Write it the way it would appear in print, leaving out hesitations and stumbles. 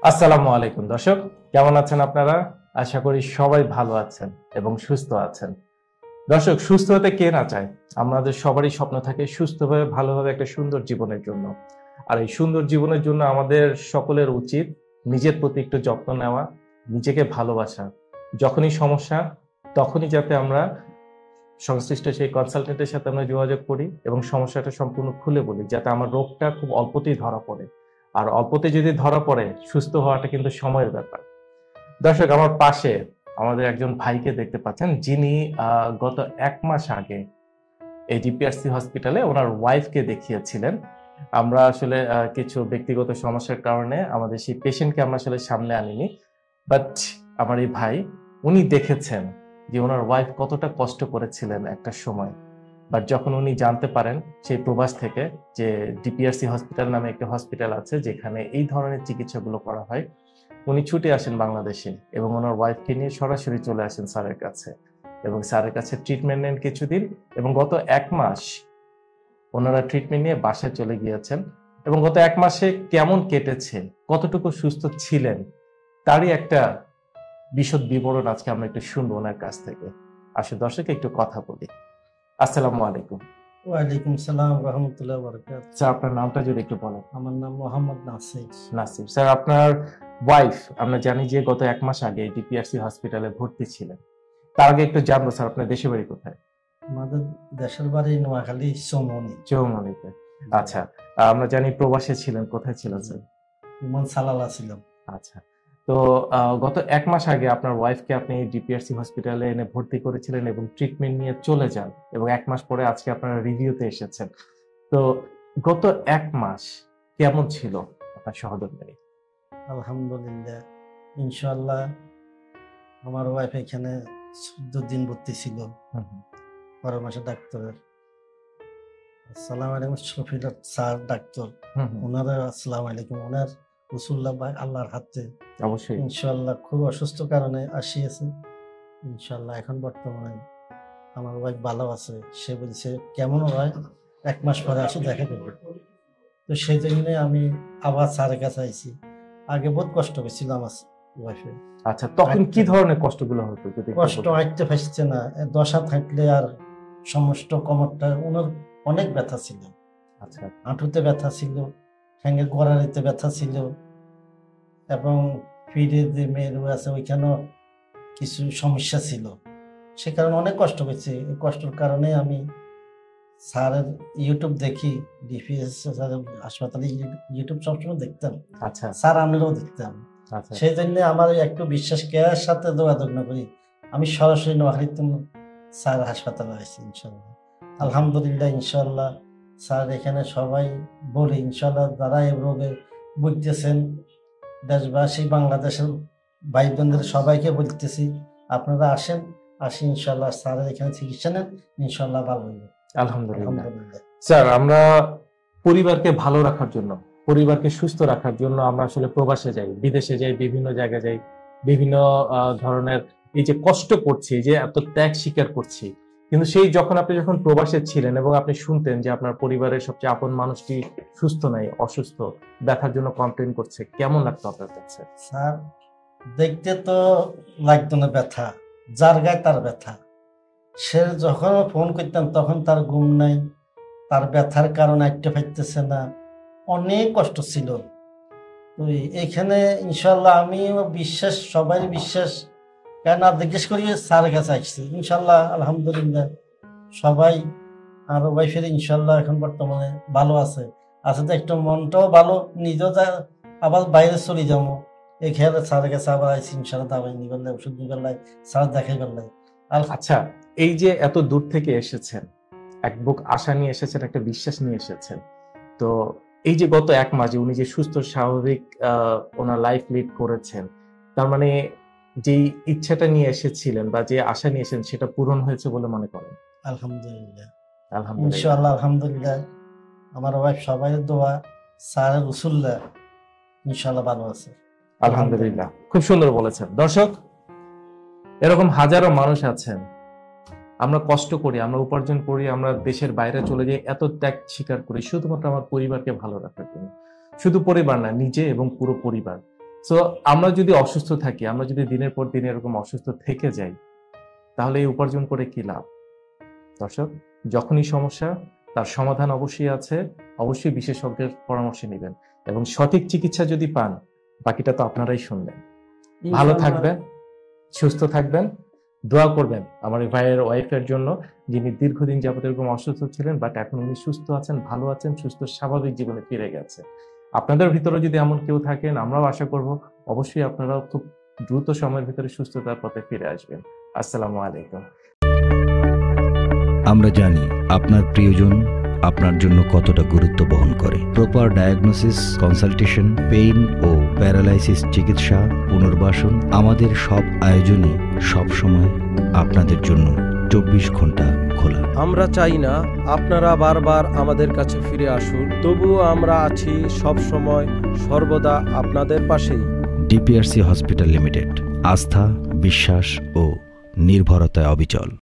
আসসালামু আলাইকুম দর্শক, কেমন আছেন আপনারা? আশা করি সবাই ভালো আছেন এবং সুস্থ আছেন। দর্শক, সুস্থ হতে কে না চায়? আমাদের সবারই স্বপ্ন থাকে সুস্থভাবে ভালোভাবে একটা সুন্দর জীবনের জন্য। আর এই সুন্দর জীবনের জন্য আমাদের সকলের উচিত নিজের প্রতি একটু যত্ন নেওয়া, নিজেকে ভালোবাসা। যখনই সমস্যা তখনই যাতে আমরা সংশ্লিষ্ট সেই কনসালটেন্টের সাথে আমরা যোগাযোগ করি এবং সমস্যাটা সম্পূর্ণ খুলে বলি, যাতে আমার রোগটা খুব অল্পতেই ধরা পড়ে। আর অল্পতে যদি ধরা পড়ে, সুস্থ হওয়াটা কিন্তু সময়ের ব্যাপার। দর্শক, আমার পাশে আমাদের একজন ভাইকে দেখতে পাচ্ছেন, যিনি গত 1 মাস আগে এই ডিপিআরসি হসপিটালে ওনার ওয়াইফকে দেখিয়েছিলেন। আমরা আসলে কিছু ব্যক্তিগত সমস্যার কারণে আমাদের সেই পেশেন্টকে আমরা আসলে সামনে আনিনি, বাট আমার এই ভাই উনি দেখেছেন যে ওনার ওয়াইফ কতটা কষ্ট করেছিলেন একটা সময়। বাট যখন উনি জানতে পারেন সেই প্রবাস থেকে যে ডিপিআরসি হসপিটাল নামে একটা হসপিটাল আছে যেখানে এই ধরনের চিকিৎসাগুলো করা হয়, উনি ছুটে আসেন বাংলাদেশে এবং ওনার ওয়াইফকে নিয়ে সরাসরি চলে আসেন স্যারের কাছে এবং স্যারের কাছে ট্রিটমেন্ট নেন কিছুদিন এবং গত 1 মাস ওনারা ট্রিটমেন্ট নিয়ে বাসায় চলে গিয়েছেন। এবং গত 1 মাসে কেমন কেটেছে, কতটুকু সুস্থ ছিলেন, তারই একটা বিশদ বিবরণ আজকে আমরা একটু শুনবো ওনার কাছ থেকে। আসলে দর্শক একটু কথা বলি। আসসালামু আলাইকুম। ওয়ালাইকুম সালাম রহমতুল্লাহ বরকাত। স্যার, আপনার নামটা যদি একটু বলেন। আমার নাম মোহাম্মদ নাসির। নাসির স্যার, আপনার ওয়াইফ আমরা জানি যে গত 1 মাস আগে ডিপিআরসি হসপিটালে ভর্তি ছিলেন। তার আগে একটু জানবো স্যার, আপনার দেশের বাড়ি কোথায়? আমাদের দেশের বাড়ি নোয়াখালী চৌমনি। চৌমনিতে। আচ্ছা, আমরা জানি প্রবাসে ছিলেন, কোথায় ছিলেন স্যার? ইমন সালালা ছিলাম। আচ্ছা, তো গত 1 মাস আগে আপনার ওয়াইফকে আপনি ডিপিআরসি হসপিটালে এনে ভর্তি করেছিলেন এবং ট্রিটমেন্ট নিয়ে চলে যান এবং 1 মাস পরে আজকে আপনারা রিভিউতে এসেছেন। তো গত 1 মাস কেমন ছিল আপনার সহধর্মিণী? আলহামদুলিল্লাহ, ইনশাআল্লাহ। আমার ওয়াইফ এখানে 14 দিন ভর্তি ছিল পরামর্শ ডাক্তারের। আসসালামু আলাইকুম শফিল স্যার ডাক্তার, ওনারা আসসালামু আলাইকুম। ওনার রসুল্লাহ ভাই আল্লাহর হাতে অবশ্যই ইনশাআল্লাহ খুব অসুস্থ কারণে আসিয়েছে। ইনশাআল্লাহ এখন বর্তমানে আমার ওয়াইফ ভালো আছে। সে বলছে কেমন হয় 1 মাস পরে আসে দেখা করবে। তো সেই জন্য আমি আবার স্যারের কাছে আইছি। আগে বহুত কষ্ট হয়েছিল আমার ওয়াইফে। আচ্ছা, তখন কি ধরনের কষ্টগুলো হতো যদি একটু কষ্ট বলতেন? হাঁটতে পারছে না, দশা থাকলে আর সমস্ত কোমরটা ওনার অনেক ব্যথা ছিল। আচ্ছা, হাঁটুতে ব্যথা ছিল, ঠ্যাঙ্গে গোড়ালিতে ব্যথা ছিল এবং ফিরে যে মেয়ের আছে ওইখানেও কিছু সমস্যা ছিল। সে কারণে অনেক কষ্ট পেয়েছে। এই কষ্টের কারণে আমি স্যারের ইউটিউব দেখি, ডিপিএস হাসপাতালে ইউটিউব সবসময় দেখতাম। আচ্ছা, স্যার আমরাও দেখতাম। আচ্ছা, সেই জন্য আমার একটু বিশ্বাস কেয়ার সাথে যোগাযোগ না করি, আমি সরাসরি নোয়াখালীতে স্যার হাসপাতালে আসছি। ইনশাল্লাহ আলহামদুলিল্লাহ, ইনশাল্লাহ স্যার এখানে সবাই বলি ইনশাল্লাহ যারা এই রোগে বুঝতেছেন, দেশবাসী বাংলাদেশের ভাই বোনদের সবাইকে বলতেছি আপনারা আসেন, আসি ইনশাল্লাহ স্যারের এখানে চিকিৎসা নেন, ইনশাল্লাহ ভালো হবে। আলহামদুলিল্লাহ। স্যার, আমরা পরিবারকে ভালো রাখার জন্য, পরিবারকে সুস্থ রাখার জন্য আমরা আসলে প্রবাসে যাই, বিদেশে যাই, বিভিন্ন জায়গায় যাই, বিভিন্ন ধরনের এই যে কষ্ট করছি, এই যে এত ত্যাগ স্বীকার করছি, কিন্তু সেই যখন প্রবাসে ছিলেন এবং আপনি শুনতেন যে আপনার পরিবারের সবচেয়ে আপন মানুষটি সুস্থ নাই, অসুস্থ, ব্যথার জন্য কমপ্লেন করছে, কেমন লাগতো আপনার কাছে? স্যার দেখতে তো লাগতো না ব্যথা, যার গায়ে তার ব্যথা। সে যখন ফোন করতাম তখন তার ঘুম নাই, তার ব্যথার কারণে আইতে পারতেছে না, অনেক কষ্ট ছিল। তো এখানে ইনশাল্লাহ আমিও বিশ্বাস, সবাই বিশ্বাস, কেন জিজ্ঞেস করি স্যারের কাছে আসছি। ইনশাল্লাহ আলহামদুলিল্লাহ সবাই আর ওয়াইফের ইনশাল্লাহ এখন বর্তমানে ভালো আছে। তো একটু মনটাও ভালো, নিজেও আবার বাইরে চলে যাবো এই খেয়ালে স্যারের কাছে আবার আইসি। ইনশাল্লাহ দাবাই নি করলে, ওষুধ নি করলে, স্যার দেখাই করলে। আচ্ছা, এই যে এত দূর থেকে এসেছেন, এক বুক আশা নিয়ে এসেছেন, একটা বিশ্বাস নিয়ে এসেছেন, তো এই যে গত 1 মাস উনি যে সুস্থ স্বাভাবিক ওনার লাইফ লিড করেছেন, তার মানে যেই ইচ্ছাটা নিয়ে এসেছিলেন বা যে আশা নিয়ে এসেছেন সেটা পূরণ হয়েছে বলে মনে করেন? আলহামদুলিল্লাহ, আলহামদুলিল্লাহ, ইনশাআল্লাহ আলহামদুলিল্লাহ। আমার ওয়াইফ সবাই দোয়া, স্যারের রসুল্লাহ ইনশাআল্লাহ ভালো আছে। আলহামদুলিল্লাহ, খুব সুন্দর বলেছেন। দর্শক, এরকম হাজারো মানুষ আছেন, আমরা কষ্ট করি, আমরা উপার্জন করি, আমরা দেশের বাইরে চলে যাই, এত ত্যাগ স্বীকার করি শুধুমাত্র আমার পরিবারকে ভালো রাখার জন্য। শুধু পরিবার না, নিজে এবং পুরো পরিবার। সো আমরা যদি অসুস্থ থাকি, আমরা যদি দিনের পর দিন এরকম অসুস্থ থেকে যাই, তাহলে এই উপার্জন করে কি লাভ? দর্শক, যখনই সমস্যা, তার সমাধান অবশ্যই আছে। অবশ্যই বিশেষজ্ঞের পরামর্শ নেবেন এবং সঠিক চিকিৎসা যদি পান, বাকিটা তো আপনারাই শুনবেন। ভালো থাকবেন, সুস্থ থাকবেন, দোয়া করবেন আমার এই ভাইয়ের ওয়াইফের জন্য, যিনি দীর্ঘদিন যাবত এরকম অসুস্থ ছিলেন, বাট এখন উনি সুস্থ আছেন, ভালো আছেন, সুস্থ স্বাভাবিক জীবনে ফিরে গেছে। আপনাদের ভিতরে যদি এমন কেউ থাকেন, আমরাও আশা করব অবশ্যই আপনারাও খুব দ্রুত সময়ের ভিতরে সুস্থতার পথে ফিরে আসবেন। আসসালামু আলাইকুম। আমরা জানি আপনার প্রিয়জন আপনার জন্য কতটা গুরুত্ব বহন করে। প্রপার ডায়াগনোসিস, কনসালটেশন, পেইন ও প্যারালাইসিস চিকিৎসা, পুনর্বাসন, আমাদের সব আয়োজনই সবসময় আপনাদের জন্য 24 ঘন্টা খোলা। আমরা চাই না আপনারা বারবার আমাদের কাছে ফিরে আসুন, তবুও আমরা আছি সব সময় সর্বদা আপনাদের পাশেই। ডিপিআরসি হসপিটাল লিমিটেড, আস্থা, বিশ্বাস ও নির্ভরতায় অবিচল।